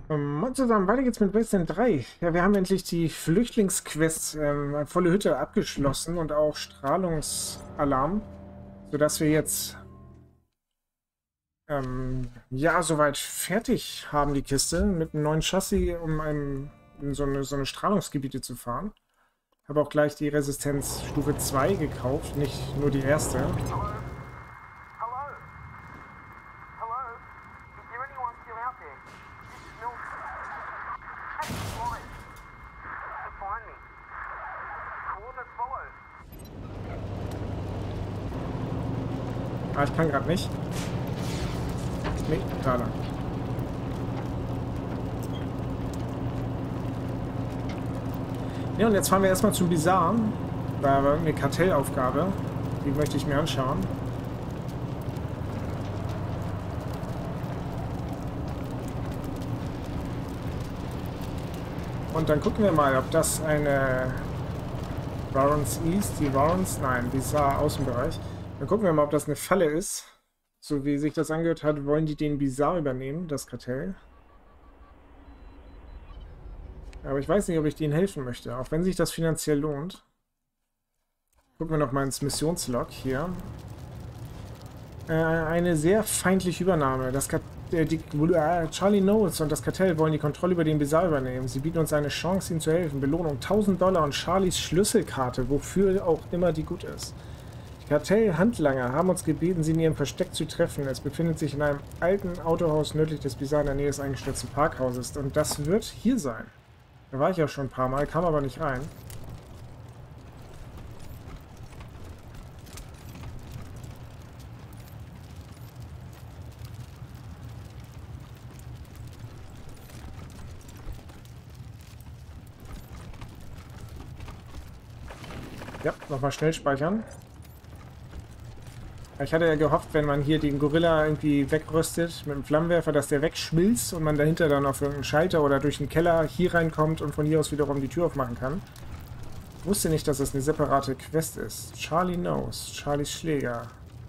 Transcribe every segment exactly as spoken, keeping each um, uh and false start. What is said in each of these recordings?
Ähm, zusammen, weiter geht's mit Wasteland drei. Ja, wir haben endlich die Flüchtlingsquest ähm, volle Hütte abgeschlossen und auch Strahlungsalarm, sodass wir jetzt ähm, ja soweit fertig haben die Kiste mit einem neuen Chassis, um einem, in so eine, so eine Strahlungsgebiete zu fahren. Habe auch gleich die Resistenz Stufe zwei gekauft, nicht nur die erste. Ah, ich kann gerade nicht. Nee, da lang. Ja, und jetzt fahren wir erstmal zum Bizarre. Da war eine Kartellaufgabe. Die möchte ich mir anschauen. Und dann gucken wir mal, ob das eine Warrens East, die Warrens, nein, Bizarre Außenbereich. Dann gucken wir mal, ob das eine Falle ist. So wie sich das angehört hat, wollen die den Bizarre übernehmen, das Kartell. Aber ich weiß nicht, ob ich denen helfen möchte, auch wenn sich das finanziell lohnt. Gucken wir noch mal ins Missionslog hier. Äh, eine sehr feindliche Übernahme. Das Kat äh, die, äh, Charlie Knowles und das Kartell wollen die Kontrolle über den Bizarre übernehmen. Sie bieten uns eine Chance, ihnen zu helfen. Belohnung tausend Dollar und Charlies Schlüsselkarte, wofür auch immer die gut ist. Die Kartell-Handlanger haben uns gebeten, sie in ihrem Versteck zu treffen. Es befindet sich in einem alten Autohaus nördlich des Bizarre in der Nähe des eingestürzten Parkhauses. Und das wird hier sein. Da war ich ja schon ein paar Mal, kam aber nicht rein. Ja, nochmal schnell speichern. Ich hatte ja gehofft, wenn man hier den Gorilla irgendwie wegröstet mit dem Flammenwerfer, dass der wegschmilzt und man dahinter dann auf irgendeinen Schalter oder durch den Keller hier reinkommt und von hier aus wiederum die Tür aufmachen kann. Ich wusste nicht, dass das eine separate Quest ist. Charlie Knows, Charlies Schläger.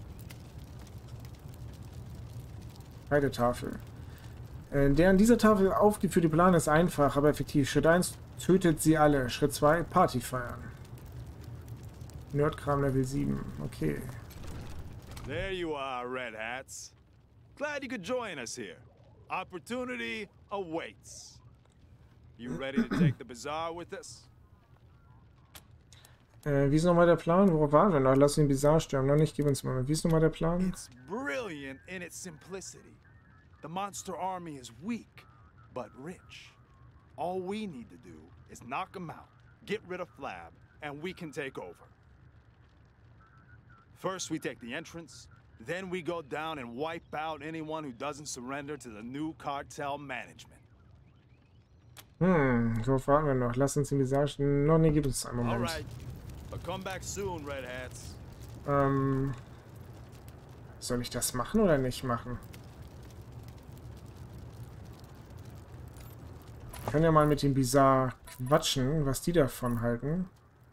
Tafel. Äh, der an dieser Tafel aufgeführte Plan ist einfach, aber effektiv. Schritt eins, tötet sie alle. Schritt zwei, Party feiern. Nerdkram Level sieben, okay. There you are, Red Hats. Glad you could join us here. Opportunity awaits. You ready to take the Bizarre with us? Äh, wie ist nochmal der Plan? Worauf waren wir noch? Lass den Bizarre sterben. Noch nicht, gib uns mal. Wie ist nochmal der Plan? It's brilliant in its simplicity. The monster army is weak, but rich. All we need to do is knock them out, get rid of Flab, and we can take over. First, we take the entrance, then we go down and wipe out anyone who doesn't surrender to the new cartel management. Hm, so warten wir noch. Lass uns den Bizarre... Noch ne, gibt es einen Moment. Alright, but come back soon, Red Hats. Ähm... Soll ich das machen oder nicht machen? Ich kann ja mal mit dem Bizarre quatschen, was die davon halten.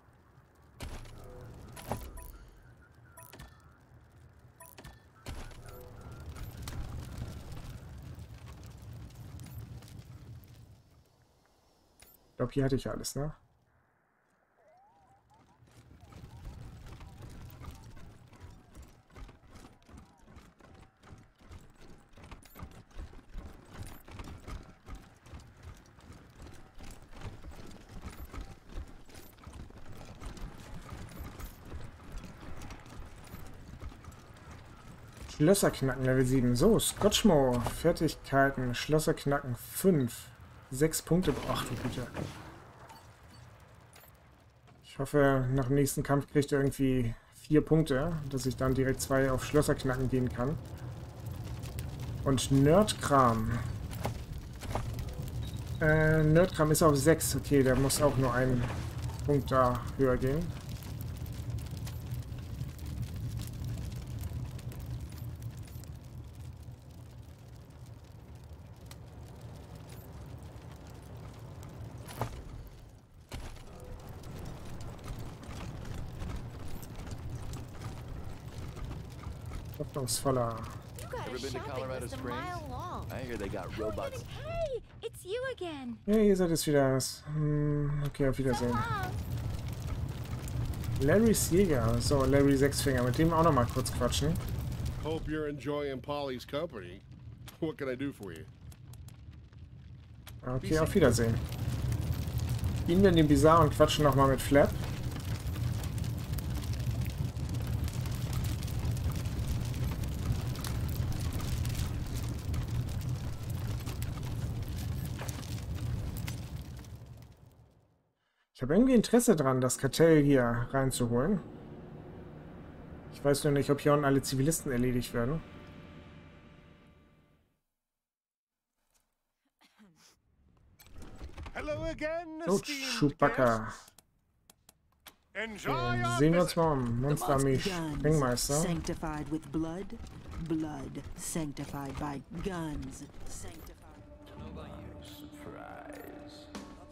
Ich glaube, hier hatte ich ja alles, ne? Schlösser knacken, Level sieben. So, Scotchmo, Fertigkeiten, Schlösser knacken fünf. sechs Punkte. Ach du Güte. Ich hoffe, nach dem nächsten Kampf kriegt er irgendwie vier Punkte, dass ich dann direkt zwei auf Schlösser knacken gehen kann. Und Nerdkram. Äh, Nerdkram ist auf sechs. Okay, der muss auch nur einen Punkt da höher gehen. ever been to Colorado a Springs? mile long. I hear they got robots. Hey, it's you again. Ja, ihr seid es wieder. Hm, okay, auf So Wiedersehen. long. Larrys Jäger. So, Larry Sechsfinger. Mit dem auch noch mal kurz quatschen. Hope you're enjoying Polly's company. What can I do for you? Okay, auf Wiedersehen. Gehen wir in den Bizarre und quatschen noch mal mit Flap. Ich habe irgendwie Interesse dran, das Kartell hier reinzuholen. Ich weiß nur nicht, ob hier unten alle Zivilisten erledigt werden. Hello again, Oh, esteemed Chewbacca. guests. Enjoy Okay, your sehen wir uns visit. mal um. Monsterarmee Sprengmeister. Sanctified with blood, blood sanctified by guns, sanctified. Surprise.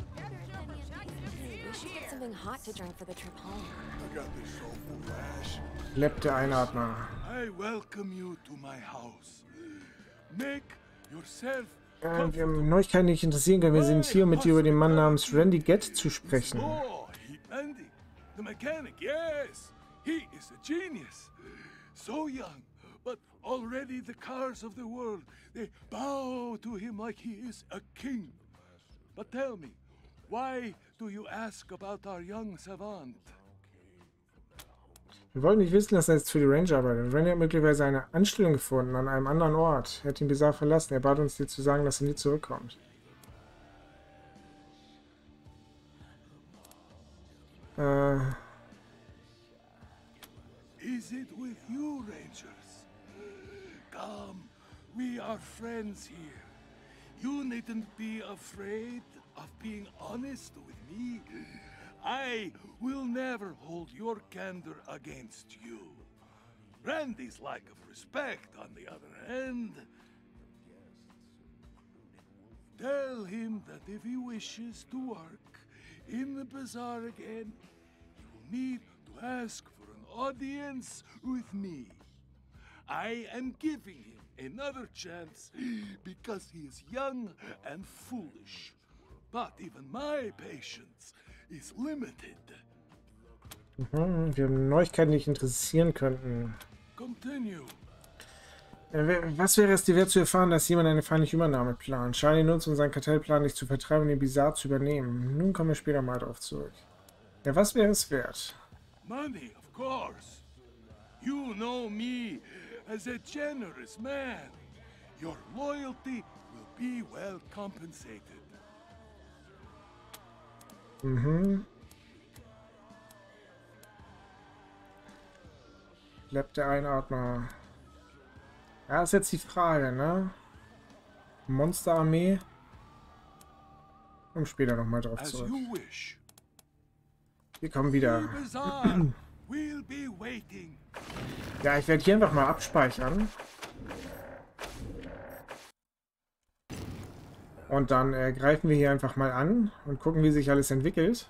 We should get something hot to drink for the trip home. I got this soulful flash. Lepp der Einatmer. I welcome you to my house. Make yourself Äh, wir haben Neuigkeiten, die dich interessieren können. Wir sind hier, um mit dir über den Mann namens Randy Gett zu sprechen. Oh, he Andy, the mechanic, yes. He is a genius. So young, but already the cars of the world, they bow to him like he is a king. But tell me, why do you ask about our young savant? Wir wollten nicht wissen, dass er jetzt für die Ranger arbeitet. Randy hat möglicherweise eine Anstellung gefunden an einem anderen Ort. Er hat den Bizarre verlassen. Er bat uns dir zu sagen, dass er nie zurückkommt. Äh... Is it with you, Rangers? Come, we are friends here. You needn't be afraid of being honest with me. I will never hold your candor against you. Randy's lack of respect, on the other hand. Tell him that if he wishes to work in the bazaar again, he will need to ask for an audience with me. I am giving him another chance because he is young and foolish. But even my patience is limited. Mhm, wir haben Neuigkeiten, die dich interessieren könnten. Continue. Äh, Was wäre es dir wert zu erfahren, dass jemand eine feindliche Übernahme plant? Charlie nutzt, um seinen Kartellplan dich zu vertreiben und den Bizarre zu übernehmen. Nun kommen wir später mal darauf zurück. Ja, was wäre es wert? Money, of course. You know me as a generous man. Your loyalty will be well compensated. Mhm. Bleibt der Einatmer. Ja, ist jetzt die Frage, ne? Monsterarmee. Kommen später nochmal drauf As zurück. you wish. Wir kommen wieder. The bazaar will be waiting. Ja, ich werde hier einfach mal abspeichern. Und dann äh, greifen wir hier einfach mal an und gucken, wie sich alles entwickelt.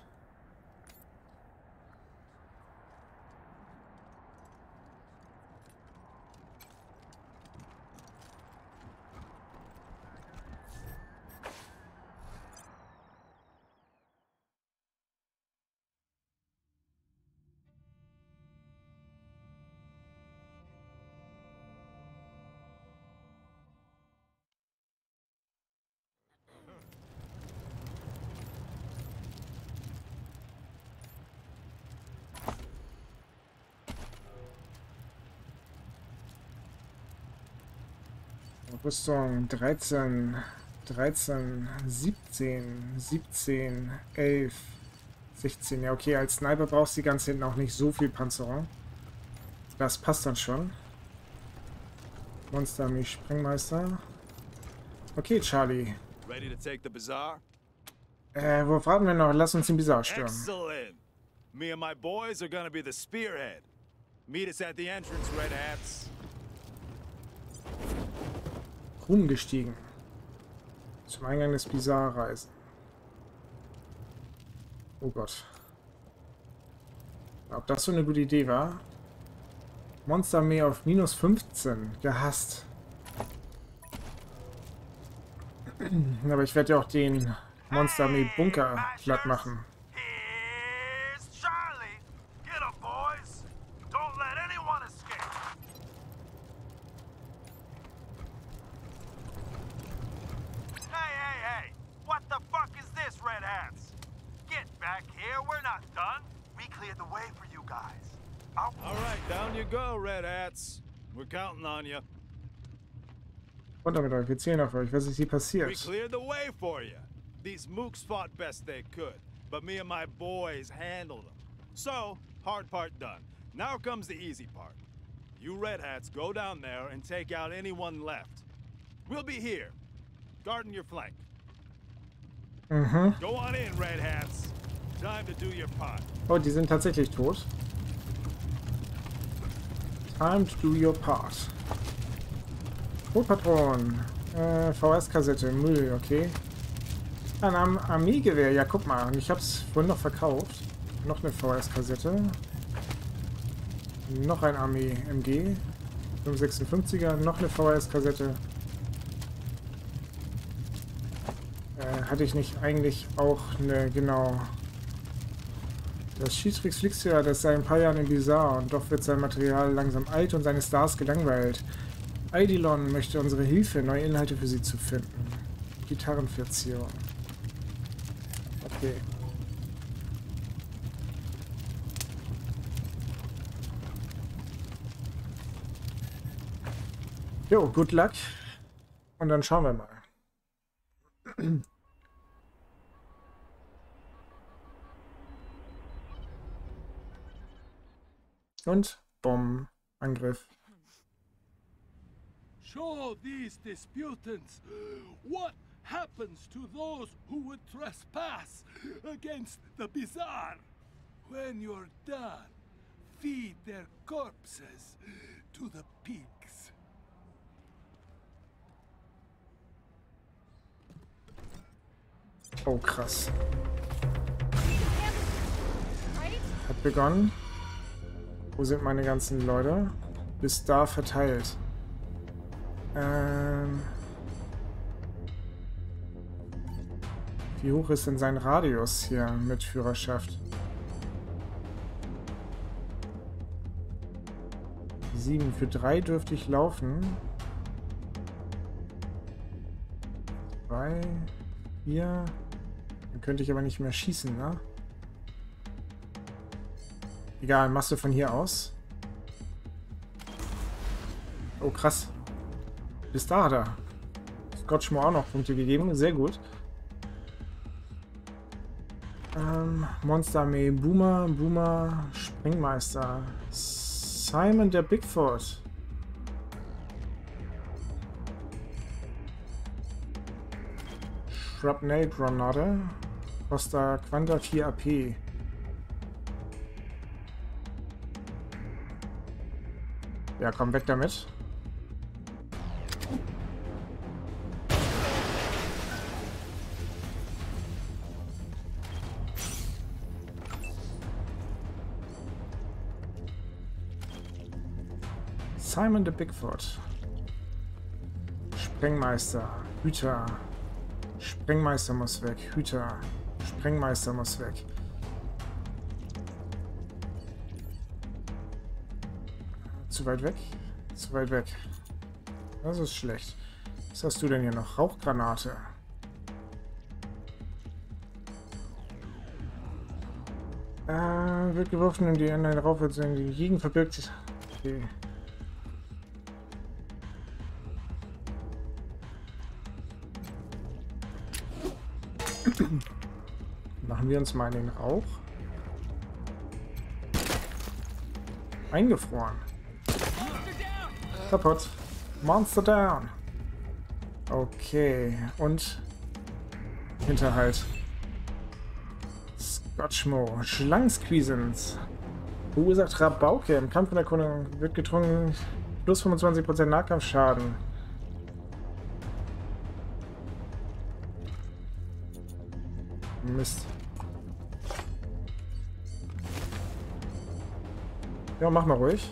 Rüstung dreizehn, dreizehn, siebzehn, siebzehn, elf, sechzehn. Ja, okay, als Sniper brauchst du die ganz hinten auch nicht so viel Panzerung. Das passt dann schon. Monsterarmee Sprengmeister. Okay, Charlie. Ready to take the bazaar? Äh, wo warten wir noch? Lass uns den Bizarre stürmen. Excellent. Me and my boys are gonna be the spearhead. Meet us at the entrance, Red Hats. Ruhm gestiegen. Zum Eingang des Bizarre reisen. Oh Gott. Ob das so eine gute Idee war? Monsterarmee auf minus fünfzehn. Gehasst. Aber ich werde ja auch den Monster-Armee Bunker platt machen. Here's Charlie. Get him, boys. Don't let anyone escape. Hey, hey, hey. What the fuck is this, Red Hats? Get back here. We're not done. We cleared the way for you guys. All right, down you go, Red Hats. We're counting on you. Runter mit euch, wir zählen auf euch. Was ist hier We passiert? cleared the way for you. These mooks fought best they could, but me and my boys handled them. So, hard part done. Now comes the easy part. You Red Hats go down there and take out anyone left. We'll be here, guarding your flank. Mhm. Go on in, Red Hats. Time to do your part. Oh, die sind tatsächlich tot. Time to do your part. Rotpatronen. Äh, V S-Kassette. Müll, okay. Ein Arm Armeegewehr. Ja, guck mal. Ich hab's vorhin noch verkauft. Noch eine V S-Kassette. Noch ein Armee-M G. fünf sechsundfünfziger. Noch eine V S-Kassette. Äh, hatte ich nicht eigentlich auch eine, genau... Das Schiedsricks Flixia, das seit ein paar Jahren im Bizarre und doch wird sein Material langsam alt und seine Stars gelangweilt. Eidilon möchte unsere Hilfe, neue Inhalte für sie zu finden. Gitarrenverzierung. Okay. Jo, good luck. Und dann schauen wir mal. Und Bomben, Angriff. Show these disputants what happens to those who would trespass against the Bizarre. When you're done, feed their corpses to the pigs. Oh, krass. Right? Hat begonnen. Wo sind meine ganzen Leute? Bis da verteilt. Ähm... Wie hoch ist denn sein Radius hier mit Führerschaft? Sieben. Für drei dürfte ich laufen. Drei, vier. Dann könnte ich aber nicht mehr schießen, ne? Egal, machst du von hier aus. Oh, krass. Bis da hat er Scotchmore auch noch Punkte gegeben. Sehr gut. Ähm, Monsterarmee, Boomer, Boomer, Springmeister. Simon der Bigfoot. Shrapnel Granate. Costa Quanta vier A P. Ja, komm weg damit. Simon the Bigfoot. Sprengmeister. Hüter. Sprengmeister muss weg. Hüter. Sprengmeister muss weg. Zu weit weg? Zu weit weg. Das ist schlecht. Was hast du denn hier noch? Rauchgranate. Äh, wird geworfen, in die anderen darauf wird in die Gegend verbirgt. Okay. Machen wir uns mal in den Rauch. Eingefroren. Kaputt. Monster down. Okay. Und Hinterhalt. Scotchmo. Schlangensqueezens. Verursacht Rabauke. Im Kampf in der Kunde wird getrunken. Plus fünfundzwanzig Prozent Nahkampfschaden. Mist. Ja, mach mal ruhig.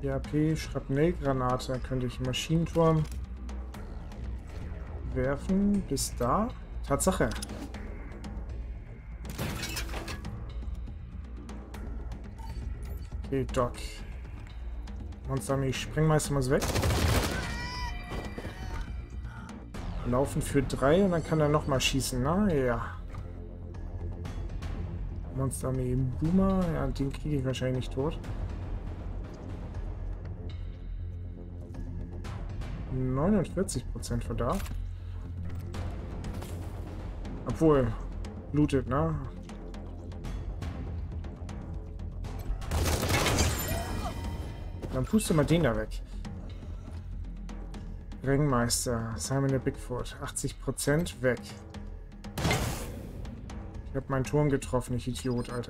P H P, Schrapnellgranate. Könnte ich einen Maschinenturm werfen. Bis da. Tatsache. Okay, Doc. Monsterarmee Sprengmeister muss weg. Laufen für drei und dann kann er nochmal schießen, ne? Ja. Monsterarmee Boomer. Ja, den kriege ich wahrscheinlich nicht tot. neunundvierzig Prozent Verdacht. Obwohl, blutet, ne? Dann puste mal den da weg. Ringmeister, Simon der Bigfoot, achtzig Prozent weg. Ich hab meinen Turm getroffen, ich Idiot, Alter.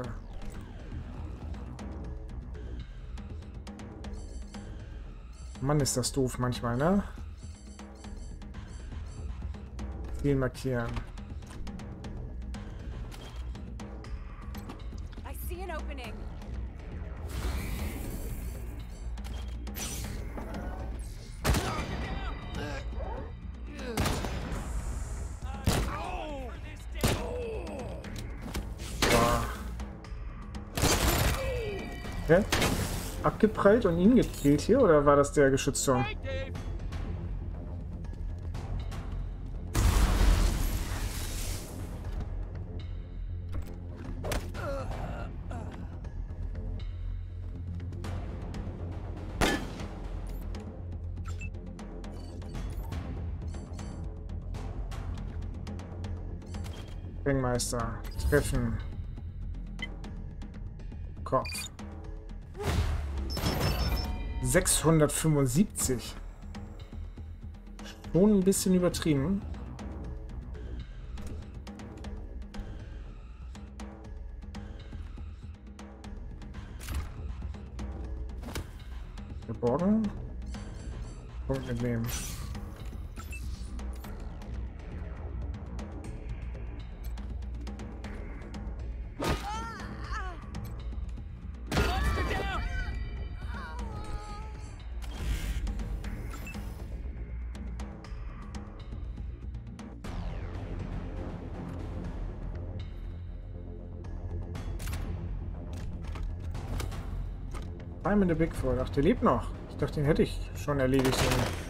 Mann, ist das doof manchmal, ne? Ziel markieren. I see an opening. Hä? Abgeprallt und ihn gekillt hier, oder war das der Geschützturm? Ringmeister, treffen. Kopf. sechshundertfünfundsiebzig. Schon ein bisschen übertrieben. Geborgen. Punkt mitnehmen. Simon der Bigfoot. Ach, der lebt noch. Ich dachte, den hätte ich schon erledigt.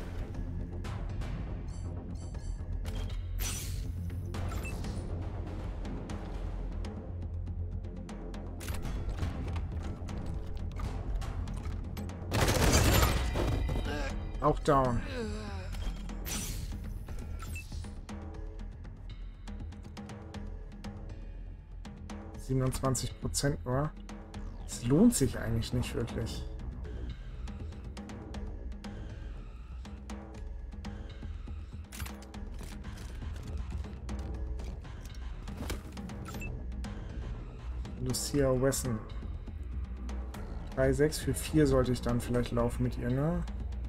Auch down. siebenundzwanzig Prozent nur. Es lohnt sich eigentlich nicht wirklich. Lucia Wesson. drei sechs für vier sollte ich dann vielleicht laufen mit ihr, ne?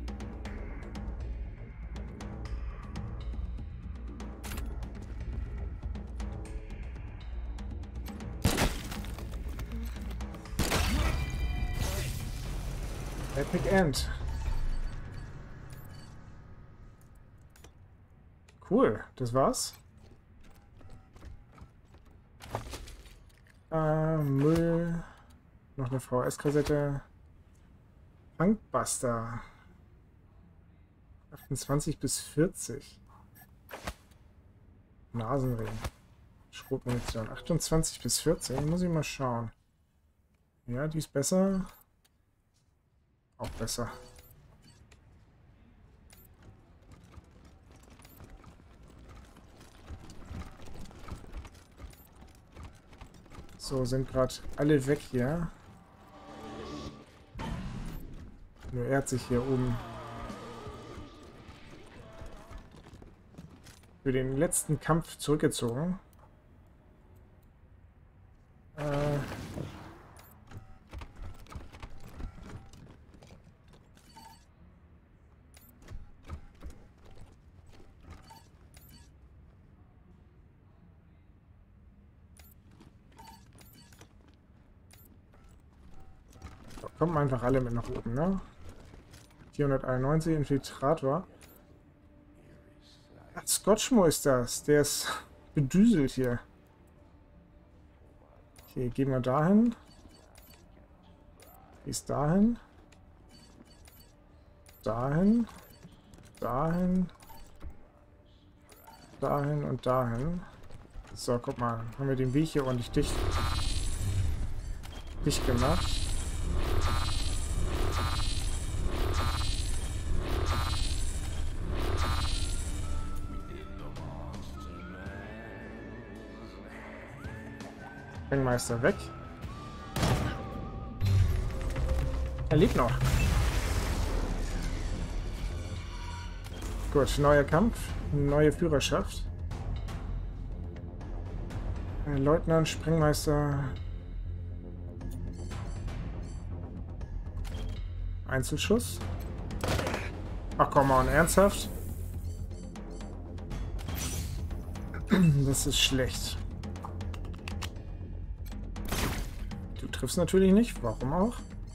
Epic End. Cool, das war's. Äh, Müll. Noch eine V S-Kassette. Punkbuster. achtundzwanzig bis vierzig. Nasenring. Schrotmunition. achtundzwanzig bis vierzig. Muss ich mal schauen. Ja, die ist besser. Auch besser. So, sind gerade alle weg hier. Nur er hat sich hier oben für den letzten Kampf zurückgezogen. Äh... Kommen einfach alle mit nach oben, ne? vierhunderteinundneunzig, Infiltrator. Ach, Scotchmo ist das. Der ist bedüselt hier. Okay, gehen wir dahin. Ist dahin. Dahin. Dahin. Dahin und dahin. So, guck mal. Haben wir den Weg hier ordentlich dicht, dicht gemacht. Sprengmeister weg. Er lebt noch. Gut, neuer Kampf, neue Führerschaft. Äh, Leutnant, Sprengmeister. Einzelschuss. Ach komm mal, ernsthaft? Das ist schlecht. Du triffst natürlich nicht, warum auch?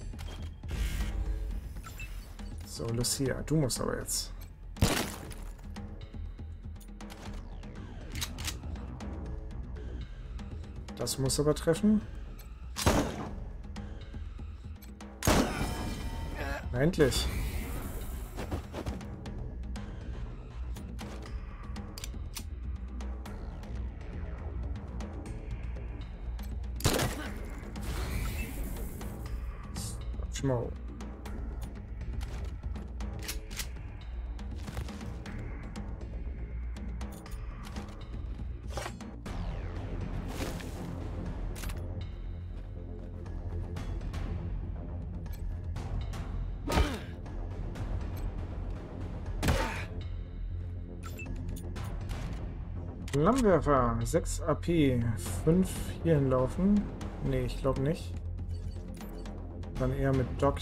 So, Lucia, du musst aber jetzt. Das muss aber treffen. Na, endlich. Schmo. Flammenwerfer, sechs A P, fünf hier hinlaufen. Nee, ich glaube nicht. Dann eher mit Doc.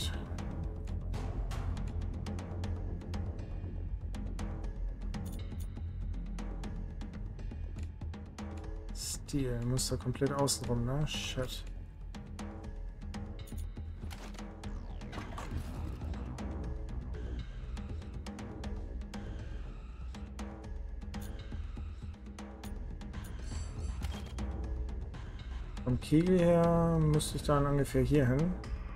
Stil, muss da komplett außenrum, ne? Shit. Vom Kegel her müsste ich dann ungefähr hier hin.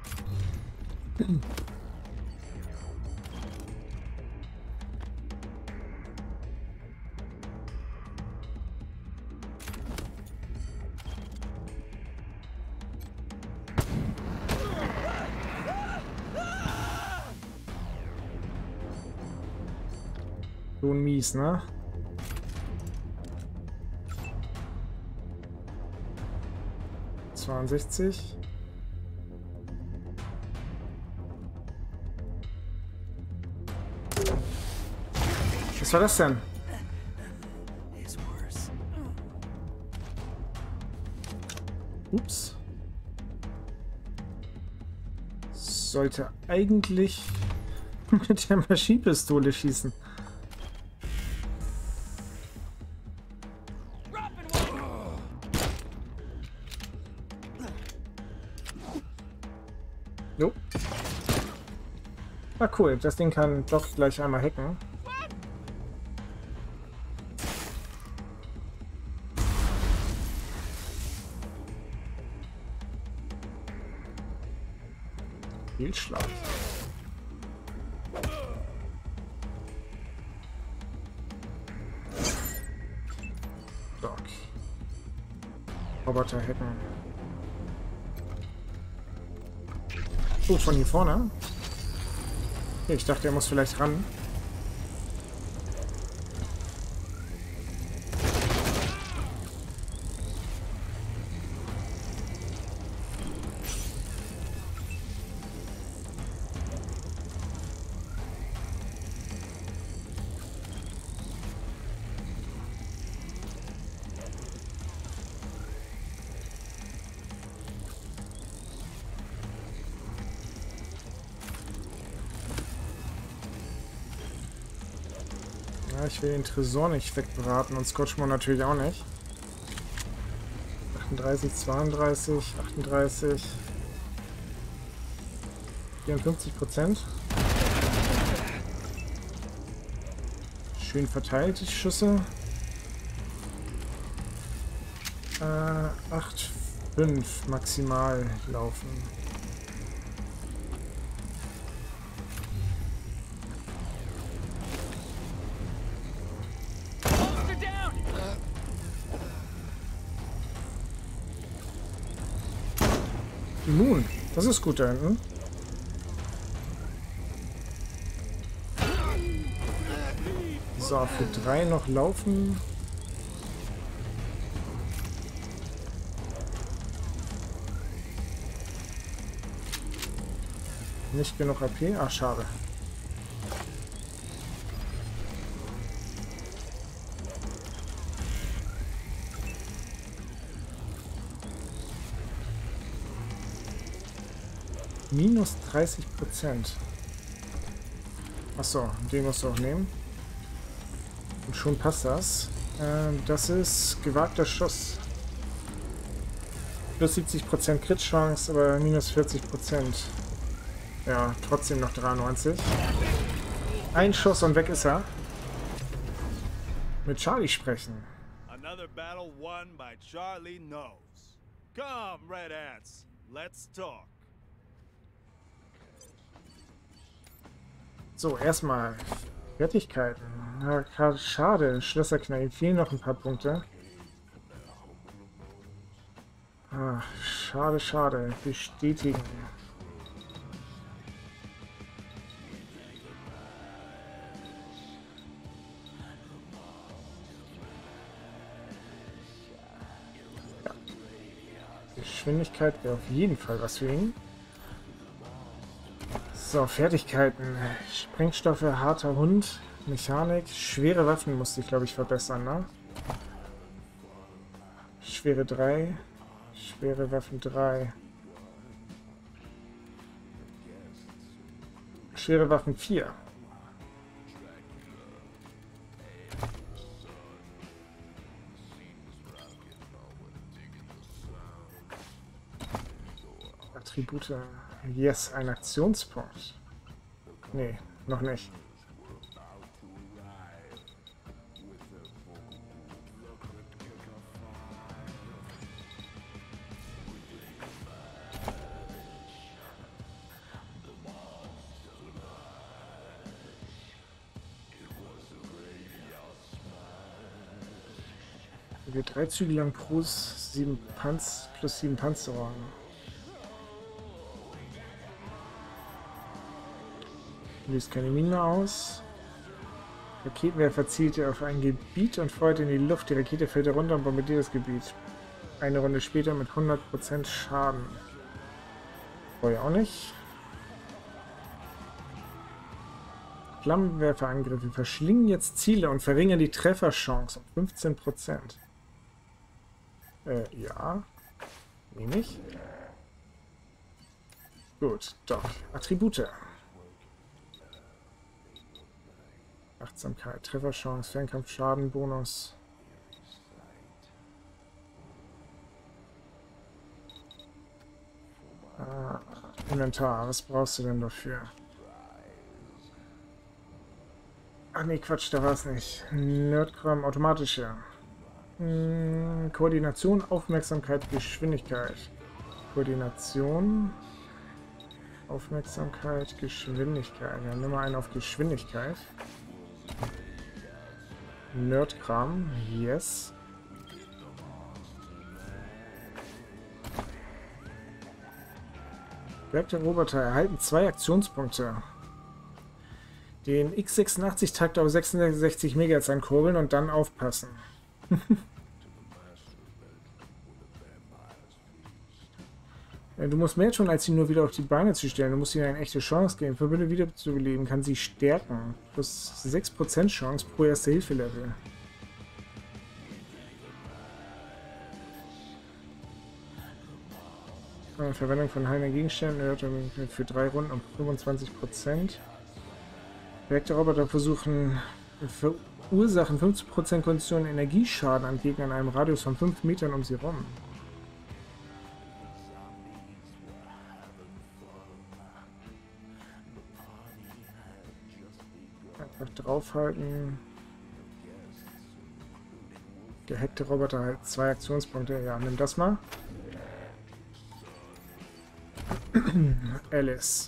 So mies, ne? zweiundsechzig. Was war das denn? Ups. Sollte eigentlich mit der Maschinenpistole schießen. Jo. Ah, cool. Das Ding kann Doc gleich einmal hacken. Fehlschlag. Doc. Roboter hacken. Oh, von hier vorne. Ich dachte, er muss vielleicht ran. Ich will den Tresor nicht wegbraten und Scotchmo natürlich auch nicht. achtunddreißig, zweiunddreißig, achtunddreißig, vierundfünfzig Prozent. Schön verteilt, die Schüsse. Äh, acht, fünf maximal laufen. Immun. Das ist gut da hinten. So, für drei noch laufen. Nicht genug A P? Ach, schade. Minus dreißig Prozent. Achso, den musst du auch nehmen. Und schon passt das. Äh, das ist gewagter Schuss. Plus siebzig Prozent Crit-Chance, aber minus vierzig Prozent. Ja, trotzdem noch dreiundneunzig. Ein Schuss und weg ist er. Mit Charlie sprechen. Another battle won by Charlie knows. Come, Red Ants, let's talk. So, erstmal Fertigkeiten. Na, schade, Schlösserknall. Fehlen noch ein paar Punkte. Ah, schade, schade. Bestätigen. Ja. Geschwindigkeit wäre auf jeden Fall was für ihn. So, Fertigkeiten. Sprengstoffe, harter Hund, Mechanik, schwere Waffen musste ich, glaube ich, verbessern, ne? Schwere drei, schwere Waffen drei. Schwere Waffen vier. Attribute. Yes, ein Aktionspunkt. Nee, noch nicht. Wir drei Züge lang Prus, sieben Panz plus sieben Panzerung. Löst keine Mine aus. Raketenwerfer zielt auf ein Gebiet und feuert in die Luft. Die Rakete fällt herunter und bombardiert das Gebiet. Eine Runde später mit hundert Prozent Schaden. Vorher auch nicht. Flammenwerferangriffe verschlingen jetzt Ziele und verringern die Trefferchance um fünfzehn Prozent. Äh, ja. Wenig. Gut, doch. Attribute. Achtsamkeit, Trefferchance, Fernkampf, Schaden, Bonus. Ah, Inventar, was brauchst du denn dafür? Ach nee, Quatsch, da war es nicht. Nerdkram, automatische. Hm, Koordination, Aufmerksamkeit, Geschwindigkeit. Koordination, Aufmerksamkeit, Geschwindigkeit. Ja, nimm mal einen auf Geschwindigkeit. Nerdkram, yes. Werk der Roboter erhalten zwei Aktionspunkte. Den X sechsundachtzig-Takt auf sechsundsechzig Megahertz ankurbeln und dann aufpassen. Du musst mehr tun, als sie nur wieder auf die Beine zu stellen. Du musst ihnen eine echte Chance geben. Verbünde wiederzubeleben kann sie stärken. Plus sechs Prozent Chance pro Erste-Hilfe-Level. Verwendung von heilenden Gegenständen erhöht für drei Runden um fünfundzwanzig Prozent. Reaktorroboter versuchen verursachen fünfzig Prozent Konditionen Energieschaden an Gegnern in einem Radius von fünf Metern um sie rum. Einfach draufhalten. Gehackte Roboter halt zwei Aktionspunkte. Ja, nimm das mal. Alice.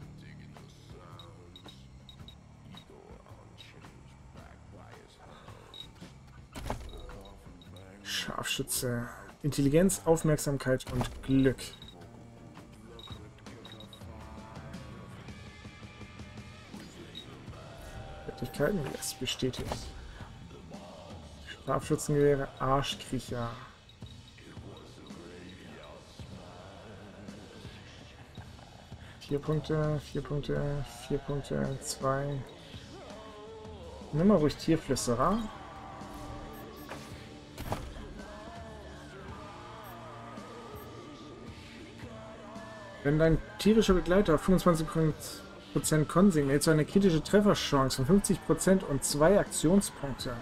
Scharfschütze. Intelligenz, Aufmerksamkeit und Glück. Fertigkeiten, yes, bestätigt. Scharfschützengewehre, Arschkriecher. Vier Punkte, vier Punkte, vier Punkte, zwei. Nimm mal ruhig Tierflüsterer. Wenn dein tierischer Begleiter auf fünfundzwanzig Prozent Consing erhält so eine kritische Trefferchance von fünfzig Prozent und zwei Aktionspunkte.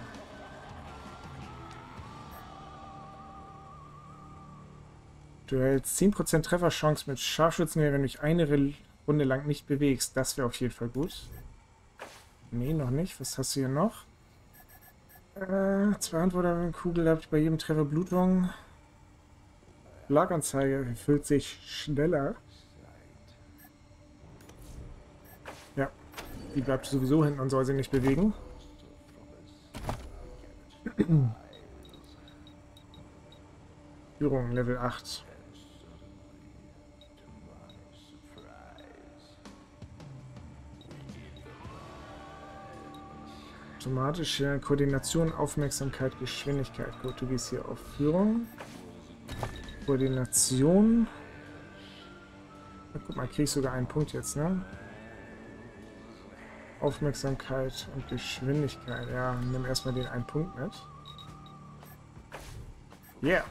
Du erhältst zehn Prozent Trefferchance mit Scharfschützengewehr, wenn du dich eine Runde lang nicht bewegst. Das wäre auf jeden Fall gut. Nee, noch nicht. Was hast du hier noch? Äh, zwei Antwortkugel habt bei jedem Treffer Blutung. Schlaganzeige füllt sich schneller. Ja, die bleibt sowieso hinten und soll sie nicht bewegen. Führung Level acht. Automatische Koordination, Aufmerksamkeit, Geschwindigkeit. Gut, du gehst hier auf Führung. Koordination. Na, guck mal, krieg ich sogar einen Punkt jetzt, ne? Aufmerksamkeit und Geschwindigkeit. Ja, nimm erstmal den einen Punkt mit. Yeah.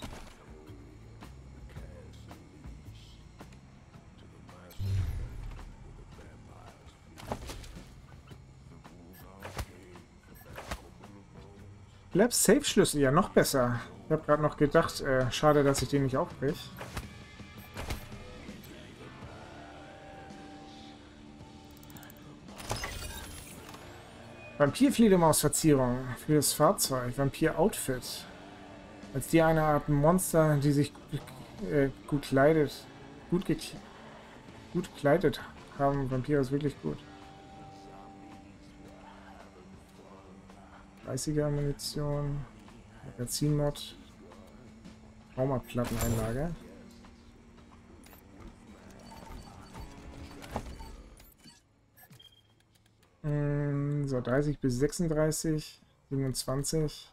Lab Safe Schlüssel, ja noch besser. Ich habe gerade noch gedacht, äh, schade, dass ich den nicht aufbrich. Vampir-Fledermaus-Verzierung für das Fahrzeug. Vampir-Outfit. Als die eine Art Monster, die sich äh, gut kleidet. Gut, gut gekleidet haben. Vampire ist wirklich gut. dreißiger Munition. Magazinmod. Traumaplatteneinlage. Mm, so, dreißig bis sechsunddreißig. siebenundzwanzig.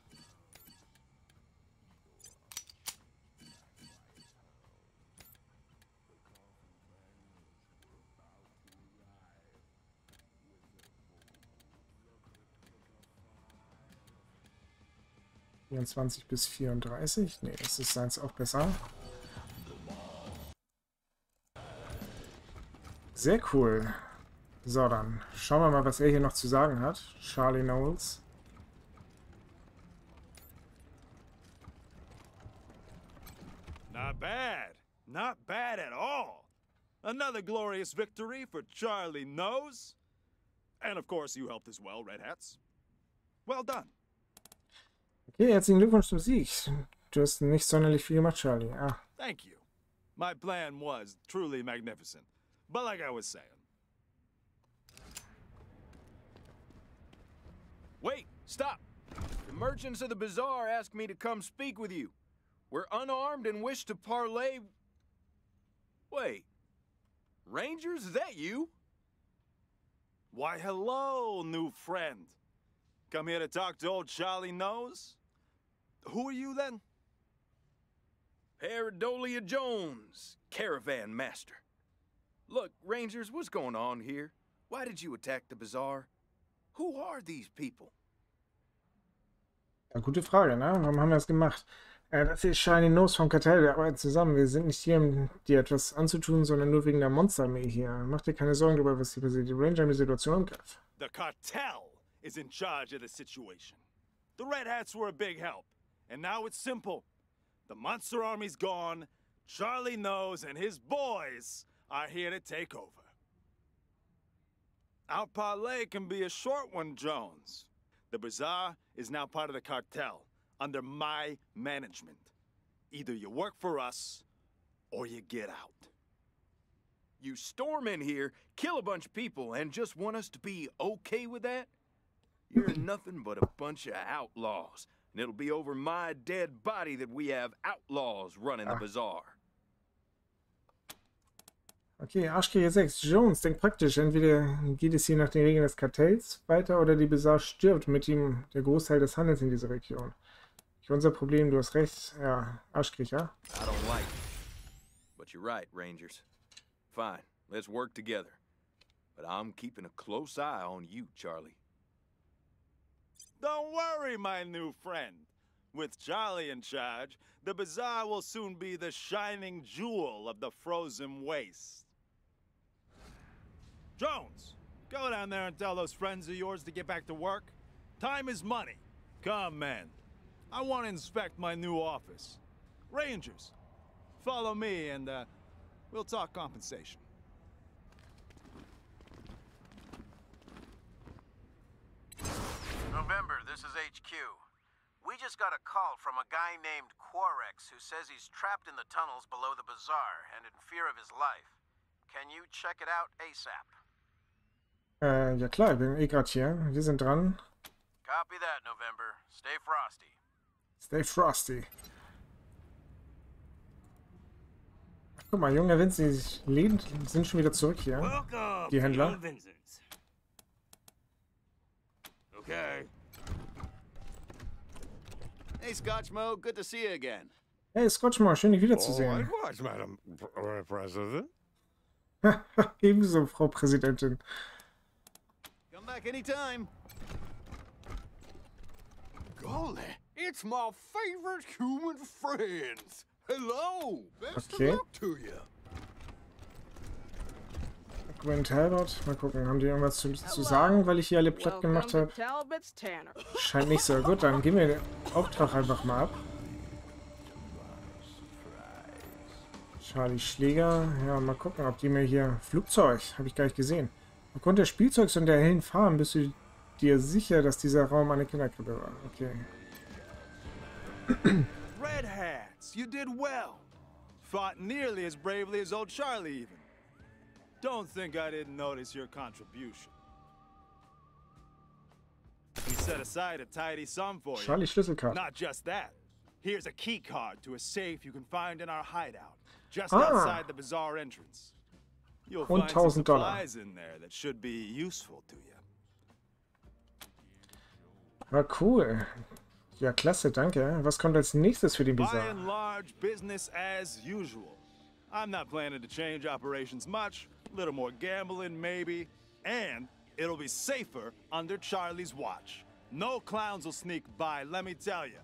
vierundzwanzig bis vierunddreißig. Ne, das ist seins auch besser. Sehr cool. So, dann schauen wir mal, was er hier noch zu sagen hat. Charlie Knowles. Not bad. Not bad at all. Another glorious victory for Charlie Knows. And of course you helped as well, Red Hats. Well done. Okay, herzlichen Glückwunsch zum Sieg. Du hast nicht sonderlich viel gemacht, Charlie. Ah. Thank you. My plan was truly magnificent. But like I was saying. Wait, stop! The merchants of the bazaar asked me to come speak with you. We're unarmed and wish to parley... Wait. Rangers, is that you? Why, hello, new friend. Come here to talk to old Charlie Knows? Who are you, then? Paradolia Jones, caravan master. Look, Rangers, what's going on here? Why did you attack the bazaar? Who are these people? Ja, gute Frage, ne? Warum haben wir das gemacht? Äh, das hier ist Shiny Nose vom Kartell. Wir arbeiten zusammen. Wir sind nicht hier, um dir etwas anzutun, sondern nur wegen der Monsterarmee hier. Mach dir keine Sorgen darüber, was hier passiert. Die Ranger haben die Situation im Griff. The cartel is in charge of the situation. The Red Hats were a big help. And now it's simple. The monster army's gone. Charlie Knows and his boys are here to take over. Our parley can be a short one, Jones. The bazaar is now part of the cartel, under my management. Either you work for us, or you get out. You storm in here, kill a bunch of people, and just want us to be okay with that? You're nothing but a bunch of outlaws. And it'll be over my dead body that we have outlaws running the bazaar. Okay, Arschkrieger sechs. Jones denkt praktisch, entweder geht es hier nach den Regeln des Kartells weiter oder die Bazaar stirbt mit ihm der Großteil des Handels in dieser Region. Nicht unser Problem, du hast recht. Ja, Arschkrieger. I don't like it. But you're right, Rangers. Fine, let's work together. But I'm keeping a close eye on you, Charlie. Don't worry, my new friend. With Charlie in charge, the bazaar will soon be the shining jewel of the frozen waste. Jones, go down there and tell those friends of yours to get back to work. Time is money. Come, man. I want to inspect my new office. Rangers, follow me and uh, we'll talk compensation. November, this is H Q. We just got a call from a guy named Quarex who says he's trapped in the tunnels below the bazaar and in fear of his life. Can you check it out ASAP? Äh, ja klar, ich bin eh gerade hier. Wir sind dran. Copy that, November. Stay frosty. Stay frosty. Ach, guck mal, junge Vincent, die Läden sind schon wieder zurück hier. Die Händler. Okay. Hey, Scotchmo, good to see you again. Hey, Scotchmo, schön dich wiederzusehen. Likewise, Madam President. Ebenso, Frau Präsidentin. Come back anytime. Golly, it's my favorite human friends. Hello, best Okay. of luck to you. Gwen Talbot, mal gucken, haben die irgendwas zu, zu sagen, weil ich hier alle platt gemacht habe? Scheint nicht so. Gut, dann gehen wir den Auftrag einfach mal ab. Charlie Schläger, ja, mal gucken, ob die mir hier... Flugzeug, habe ich gar nicht gesehen. Aufgrund des Spielzeugs und der hellen Farben bist du dir sicher, dass dieser Raum eine Kinderkrippe war. Okay. Red Hats, you did well. Fought nearly as bravely as old Charlie even. Don't think I didn't notice your contribution. We set aside a tidy sum for you. Charlie Schlüsselkarte. Not just that. Here's a key card to a safe you can find in our hideout, just Ah. outside the bazaar entrance. You'll Und find some tausend Dollar. supplies in there that should be useful to you. War cool. Ja, klasse, danke. Was kommt als nächstes für den By Bizarre? and large, business as usual. I'm not planning to change operations much. A little more gambling, maybe. And it'll be safer under Charlie's watch. No clowns will sneak by, let me tell you.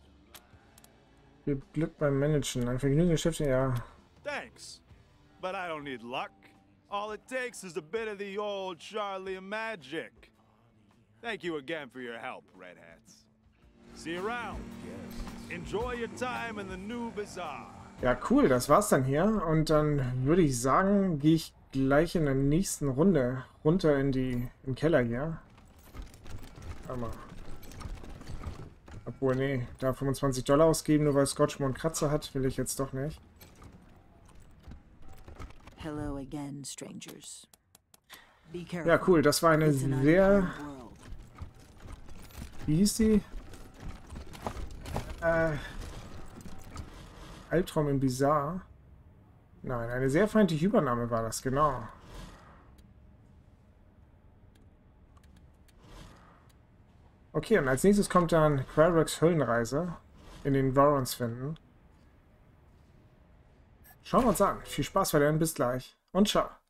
Viel Glück beim Managen. Ein Vergnügen, Geschäfte, ja. Thanks. But I don't need luck. All it takes is a bit of the old Charlie magic. Thank you again for your help, Red Hats. See you around. Enjoy your time in the new bazaar. Ja, cool, das war's dann hier. Und dann würde ich sagen, gehe ich gleich in der nächsten Runde runter in die im Keller hier. Warte mal. Obwohl, nee, da fünfundzwanzig Dollar ausgeben, nur weil Scotchmo einen Kratzer hat, will ich jetzt doch nicht. Hello again, strangers. Be careful. Ja, cool, das war eine It's an sehr... unknown world. Wie hieß die? Äh... Albtraum im Bizarre? Nein, eine sehr feindliche Übernahme war das, genau. Okay, und als nächstes kommt dann Quarex Höllenreise in den Warrens finden. Schauen wir uns an. Viel Spaß weiterhin, bis gleich und ciao.